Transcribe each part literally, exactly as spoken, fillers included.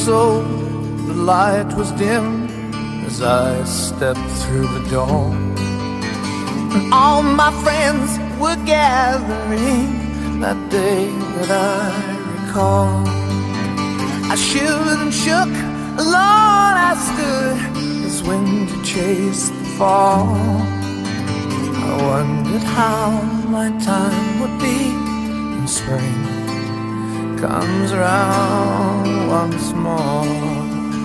so the light was dim as I stepped through the door. And all my friends were gathering that day that I recall. I shivered and shook, alone I stood as wind chased the fall. I wondered how my time would be when spring comes around once more.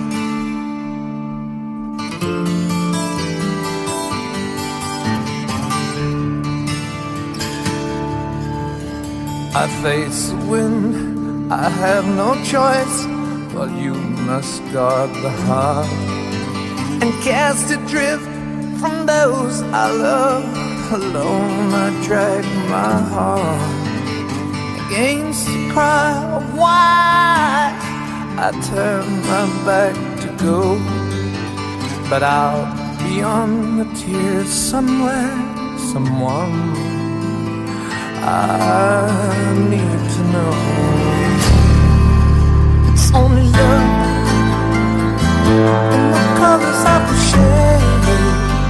I face the wind, I have no choice, but you must guard the heart and cast it drift from those I love. Alone I drag my heart against the cry of why. I turn my back to go, but out beyond the tears somewhere, someone I need to know. It's only love in the colors of the shade.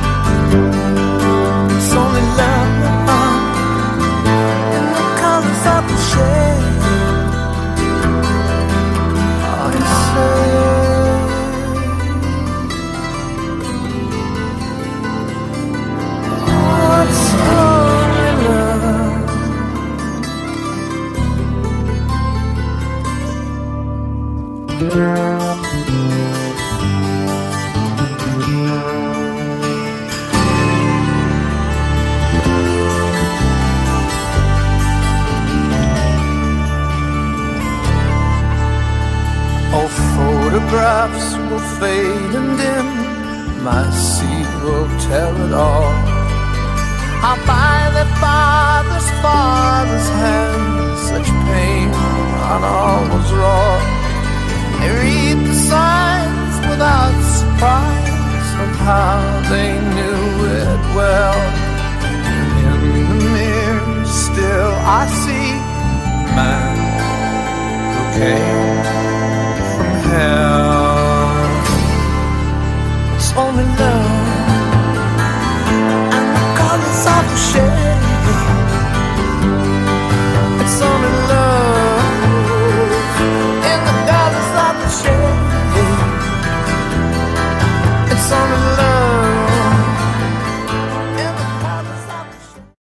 It's only love in the colors of the shade. I say oh, it's only love. Oh, photographs will fade and dim, my seed will tell it all. How by their father's father's hand such pain on all was wrought. They read the signs without surprise of how they knew it well. In the mirror still I see man who came from hell.